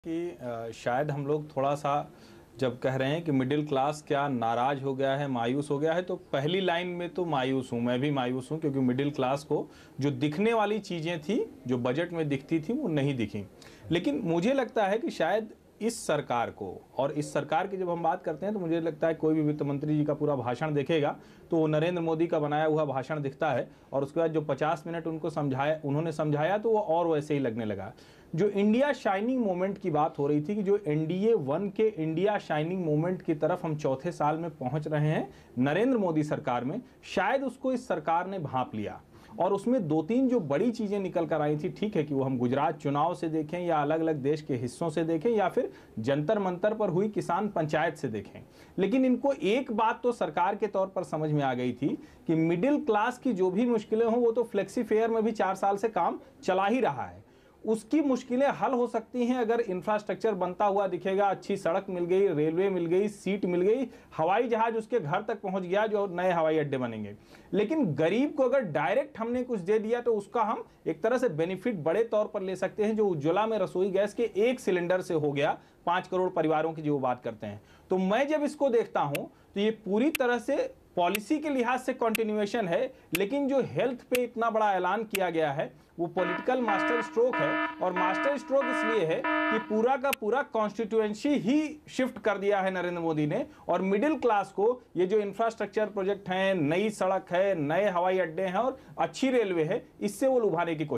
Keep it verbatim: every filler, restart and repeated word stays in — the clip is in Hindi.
कि अ, शायद हम लोग थोड़ा सा जब कह रहे हैं कि मिडिल क्लास क्या नाराज हो गया है, मायूस हो गया है, तो पहली लाइन में तो मायूस हूँ, मैं भी मायूस हूँ, क्योंकि मिडिल क्लास को जो दिखने वाली चीज़ें थी, जो बजट में दिखती थी, वो नहीं दिखी। लेकिन मुझे लगता है कि शायद इस सरकार को, और इस सरकार की जब हम बात करते हैं तो मुझे लगता है कोई भी वित्त मंत्री जी का पूरा भाषण देखेगा तो वो नरेंद्र मोदी का बनाया हुआ भाषण दिखता है, और उसके बाद जो पचास मिनट उनको समझाया उन्होंने समझाया तो वो और वैसे ही लगने लगा। जो इंडिया शाइनिंग मोमेंट की बात हो रही थी कि जो एनडीए वन के इंडिया शाइनिंग मोमेंट की तरफ हम चौथे साल में पहुंच रहे हैं नरेंद्र मोदी सरकार में, शायद उसको इस सरकार ने भांप लिया। और उसमें दो तीन जो बड़ी चीजें निकल कर आई थी, ठीक है कि वो हम गुजरात चुनाव से देखें या अलग अलग देश के हिस्सों से देखें या फिर जंतर मंतर पर हुई किसान पंचायत से देखें, लेकिन इनको एक बात तो सरकार के तौर पर समझ में आ गई थी कि मिडिल क्लास की जो भी मुश्किलें हों वो तो फ्लेक्सी फेयर में भी चार साल से काम चला ही रहा है, उसकी मुश्किलें हल हो सकती हैं अगर इंफ्रास्ट्रक्चर बनता हुआ दिखेगा, अच्छी सड़क मिल गई, रेलवे मिल गई, सीट मिल गई, हवाई जहाज उसके घर तक पहुंच गया, जो नए हवाई अड्डे बनेंगे। लेकिन गरीब को अगर डायरेक्ट हमने कुछ दे दिया तो उसका हम एक तरह से बेनिफिट बड़े तौर पर ले सकते हैं, जो उज्ज्वला में रसोई गैस के एक सिलेंडर से हो गया पांच करोड़ परिवारों की जो बात करते हैं। तो मैं जब इसको देखता हूं तो ये पूरी तरह से पॉलिसी के लिहाज से कंटिन्यूएशन है, लेकिन जो हेल्थ पे इतना बड़ा ऐलान किया गया है वो पॉलिटिकल मास्टर स्ट्रोक है। और मास्टर स्ट्रोक इसलिए है कि पूरा का पूरा कॉन्स्टिट्यूएंसी ही शिफ्ट कर दिया है नरेंद्र मोदी ने, और मिडिल क्लास को ये जो इंफ्रास्ट्रक्चर प्रोजेक्ट हैं, नई सड़क है, नए हवाई अड्डे हैं और अच्छी रेलवे है, इससे वो लुभाने की कोशिश